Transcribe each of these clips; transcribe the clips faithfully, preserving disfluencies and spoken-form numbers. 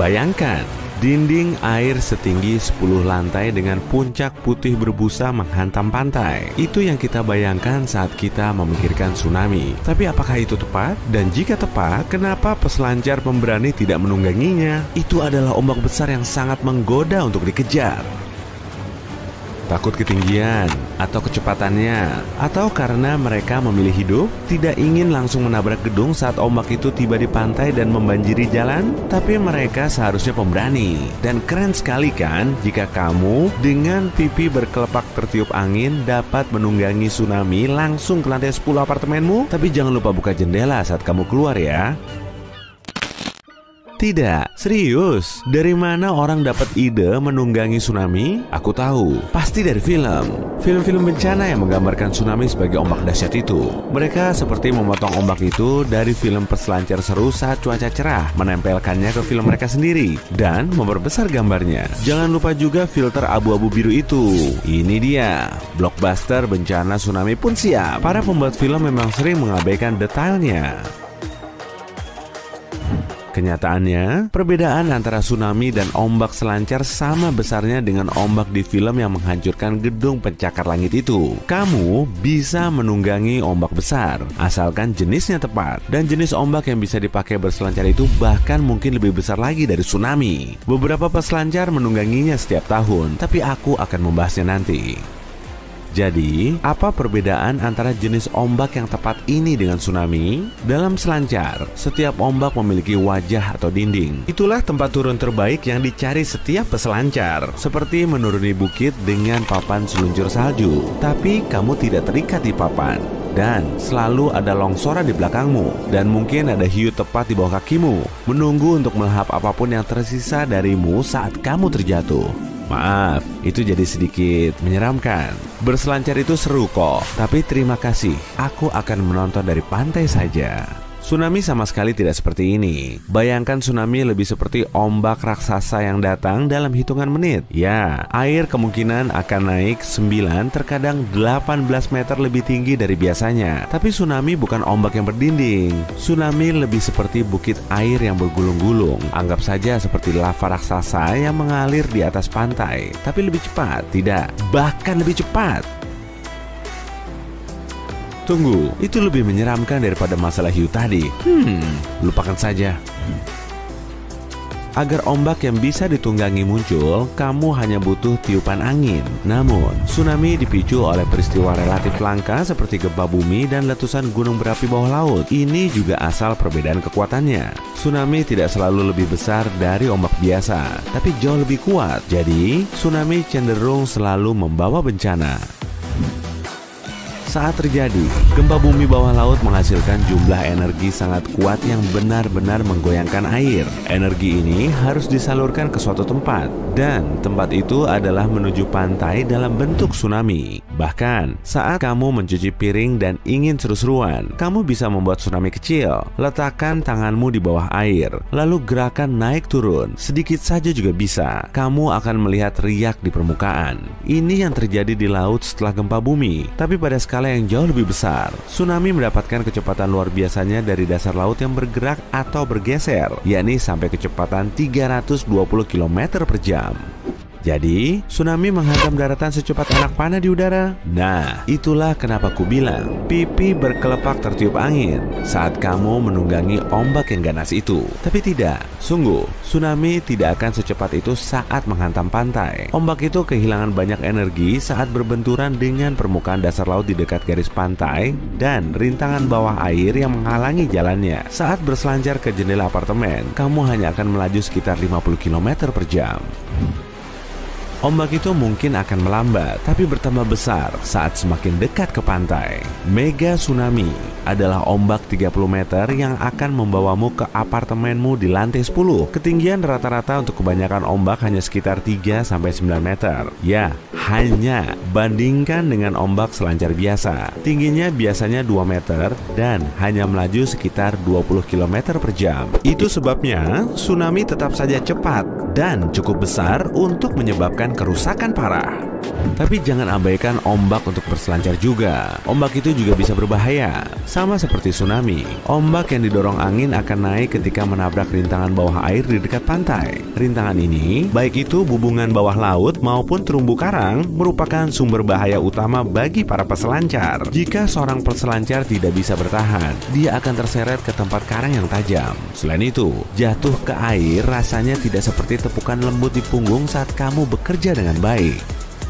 Bayangkan, dinding air setinggi sepuluh lantai dengan puncak putih berbusa menghantam pantai. Itu yang kita bayangkan saat kita memikirkan tsunami. Tapi apakah itu tepat? Dan jika tepat, kenapa peselancar pemberani tidak menungganginya? Itu adalah ombak besar yang sangat menggoda untuk dikejar. Takut ketinggian, atau kecepatannya, atau karena mereka memilih hidup, tidak ingin langsung menabrak gedung saat ombak itu tiba di pantai dan membanjiri jalan. Tapi mereka seharusnya pemberani. Dan keren sekali kan jika kamu dengan pipi berkelepak tertiup angin dapat menunggangi tsunami langsung ke lantai sepuluh apartemenmu. Tapi jangan lupa buka jendela saat kamu keluar ya. Tidak, serius. Dari mana orang dapat ide menunggangi tsunami? Aku tahu, pasti dari film. Film-film bencana yang menggambarkan tsunami sebagai ombak dahsyat itu. Mereka seperti memotong ombak itu dari film peselancar seru saat cuaca cerah, menempelkannya ke film mereka sendiri, dan memperbesar gambarnya. Jangan lupa juga filter abu-abu biru itu. Ini dia, blockbuster bencana tsunami pun siap. Para pembuat film memang sering mengabaikan detailnya. Kenyataannya, perbedaan antara tsunami dan ombak selancar sama besarnya dengan ombak di film yang menghancurkan gedung pencakar langit itu. Kamu bisa menunggangi ombak besar, asalkan jenisnya tepat. Dan jenis ombak yang bisa dipakai berselancar itu bahkan mungkin lebih besar lagi dari tsunami. Beberapa peselancar menungganginya setiap tahun, tapi aku akan membahasnya nanti. Jadi, apa perbedaan antara jenis ombak yang tepat ini dengan tsunami? Dalam selancar, setiap ombak memiliki wajah atau dinding. Itulah tempat turun terbaik yang dicari setiap peselancar. Seperti menuruni bukit dengan papan seluncur salju. Tapi kamu tidak terikat di papan. Dan selalu ada longsoran di belakangmu. Dan mungkin ada hiu tepat di bawah kakimu, menunggu untuk melahap apapun yang tersisa darimu saat kamu terjatuh. Maaf, itu jadi sedikit menyeramkan. Berselancar itu seru kok, tapi terima kasih, aku akan menonton dari pantai saja. Tsunami sama sekali tidak seperti ini. Bayangkan tsunami lebih seperti ombak raksasa yang datang dalam hitungan menit. Ya, air kemungkinan akan naik sembilan terkadang delapan belas meter lebih tinggi dari biasanya. Tapi tsunami bukan ombak yang berdinding. Tsunami lebih seperti bukit air yang bergulung-gulung. Anggap saja seperti lava raksasa yang mengalir di atas pantai. Tapi lebih cepat, tidak, bahkan lebih cepat. Tunggu, itu lebih menyeramkan daripada masalah hiu tadi. Hmm, lupakan saja. Agar ombak yang bisa ditunggangi muncul, kamu hanya butuh tiupan angin. Namun, tsunami dipicu oleh peristiwa relatif langka seperti gempa bumi dan letusan gunung berapi bawah laut. Ini juga asal perbedaan kekuatannya. Tsunami tidak selalu lebih besar dari ombak biasa, tapi jauh lebih kuat. Jadi, tsunami cenderung selalu membawa bencana. Saat terjadi, gempa bumi bawah laut menghasilkan jumlah energi sangat kuat yang benar-benar menggoyangkan air. Energi ini harus disalurkan ke suatu tempat, dan tempat itu adalah menuju pantai dalam bentuk tsunami. Bahkan, saat kamu mencuci piring dan ingin seru-seruan, kamu bisa membuat tsunami kecil. Letakkan tanganmu di bawah air, lalu gerakan naik turun. Sedikit saja juga bisa. Kamu akan melihat riak di permukaan. Ini yang terjadi di laut setelah gempa bumi, tapi pada skala yang jauh lebih besar. Tsunami mendapatkan kecepatan luar biasanya dari dasar laut yang bergerak atau bergeser, yakni sampai kecepatan tiga ratus dua puluh kilometer per jam. Jadi, tsunami menghantam daratan secepat anak panah di udara. Nah, itulah kenapa ku bilang pipi berkelepak tertiup angin saat kamu menunggangi ombak yang ganas itu. Tapi tidak, sungguh, tsunami tidak akan secepat itu saat menghantam pantai. Ombak itu kehilangan banyak energi saat berbenturan dengan permukaan dasar laut di dekat garis pantai dan rintangan bawah air yang menghalangi jalannya. Saat berselancar ke jendela apartemen, kamu hanya akan melaju sekitar lima puluh kilometer per jam. Ombak itu mungkin akan melambat, tapi bertambah besar saat semakin dekat ke pantai. Mega tsunami adalah ombak tiga puluh meter yang akan membawamu ke apartemenmu di lantai sepuluh. Ketinggian rata-rata untuk kebanyakan ombak hanya sekitar tiga sampai sembilan meter. Ya, hanya bandingkan dengan ombak selancar biasa. Tingginya biasanya dua meter dan hanya melaju sekitar dua puluh kilometer per jam. Itu sebabnya tsunami tetap saja cepat dan cukup besar untuk menyebabkan kerusakan parah. Tapi jangan abaikan ombak untuk berselancar juga. Ombak itu juga bisa berbahaya. Sama seperti tsunami, ombak yang didorong angin akan naik ketika menabrak rintangan bawah air di dekat pantai. Rintangan ini, baik itu bubungan bawah laut maupun terumbu karang, merupakan sumber bahaya utama bagi para peselancar. Jika seorang peselancar tidak bisa bertahan, dia akan terseret ke tempat karang yang tajam. Selain itu, jatuh ke air rasanya tidak seperti tepukan lembut di punggung saat kamu bekerja dengan baik.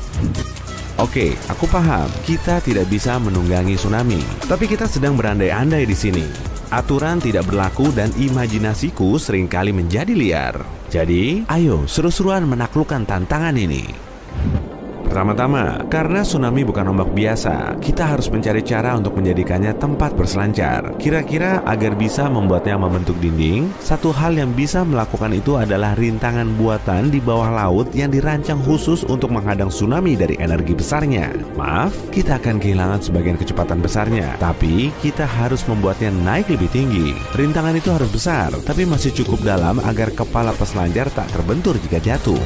Oke, aku paham. Kita tidak bisa menunggangi tsunami, tapi kita sedang berandai-andai di sini. Aturan tidak berlaku dan imajinasiku seringkali menjadi liar. Jadi, ayo seru-seruan menaklukkan tantangan ini. Pertama-tama, karena tsunami bukan ombak biasa, kita harus mencari cara untuk menjadikannya tempat berselancar. Kira-kira agar bisa membuatnya membentuk dinding, satu hal yang bisa melakukan itu adalah rintangan buatan di bawah laut yang dirancang khusus untuk menghadang tsunami dari energi besarnya. Maaf, kita akan kehilangan sebagian kecepatan besarnya, tapi kita harus membuatnya naik lebih tinggi. Rintangan itu harus besar, tapi masih cukup dalam agar kepala peselancar tak terbentur jika jatuh.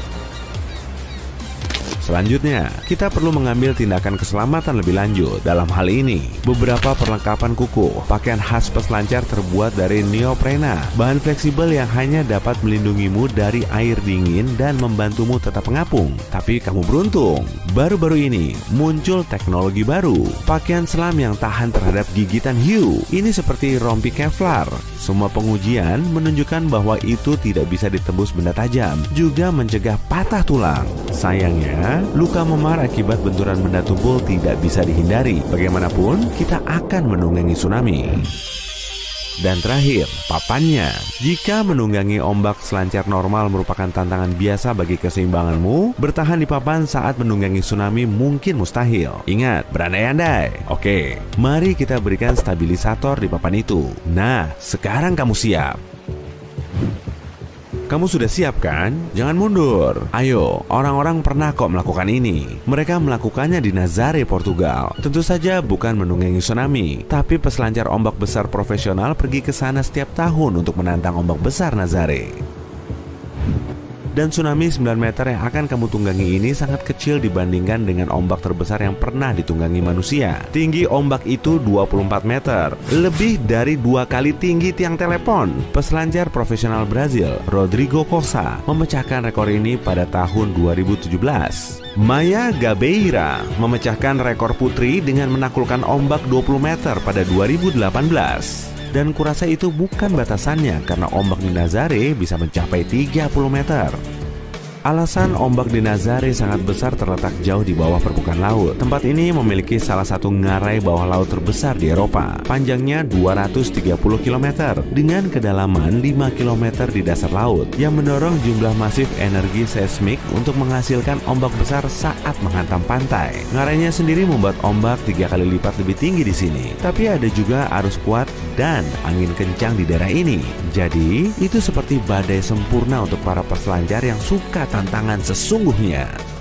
Selanjutnya, kita perlu mengambil tindakan keselamatan lebih lanjut. Dalam hal ini, beberapa perlengkapan kuku, pakaian khas peselancar terbuat dari neoprena, bahan fleksibel yang hanya dapat melindungimu dari air dingin dan membantumu tetap mengapung. Tapi kamu beruntung, baru-baru ini muncul teknologi baru, pakaian selam yang tahan terhadap gigitan hiu. Ini seperti rompi Kevlar. Semua pengujian menunjukkan bahwa itu tidak bisa ditembus benda tajam, juga mencegah patah tulang. Sayangnya, luka memar akibat benturan benda tumpul tidak bisa dihindari. Bagaimanapun, kita akan menunggangi tsunami. Dan terakhir, papannya. Jika menunggangi ombak selancar normal merupakan tantangan biasa bagi keseimbanganmu, bertahan di papan saat menunggangi tsunami mungkin mustahil. Ingat, berandai-andai. Oke, mari kita berikan stabilisator di papan itu. Nah, sekarang kamu siap. Kamu sudah siap kan? Jangan mundur. Ayo, orang-orang pernah kok melakukan ini. Mereka melakukannya di Nazaré, Portugal. Tentu saja bukan menunggangi tsunami, tapi peselancar ombak besar profesional pergi ke sana setiap tahun untuk menantang ombak besar Nazaré. Dan tsunami sembilan meter yang akan kamu tunggangi ini sangat kecil dibandingkan dengan ombak terbesar yang pernah ditunggangi manusia. Tinggi ombak itu dua puluh empat meter, lebih dari dua kali tinggi tiang telepon. Peselancar profesional Brazil, Rodrigo Cossa, memecahkan rekor ini pada tahun dua ribu tujuh belas. Maya Gabeira memecahkan rekor putri dengan menaklukkan ombak dua puluh meter pada dua ribu delapan belas. Dan kurasa itu bukan batasannya karena ombak di Nazaré bisa mencapai tiga puluh meter. Alasan ombak di Nazaré sangat besar terletak jauh di bawah permukaan laut. Tempat ini memiliki salah satu ngarai bawah laut terbesar di Eropa. Panjangnya dua ratus tiga puluh kilometer dengan kedalaman lima kilometer di dasar laut yang mendorong jumlah masif energi seismik untuk menghasilkan ombak besar saat menghantam pantai. Ngarainya sendiri membuat ombak tiga kali lipat lebih tinggi di sini. Tapi ada juga arus kuat dan angin kencang di daerah ini. Jadi, itu seperti badai sempurna untuk para peselancar yang suka tantangan sesungguhnya.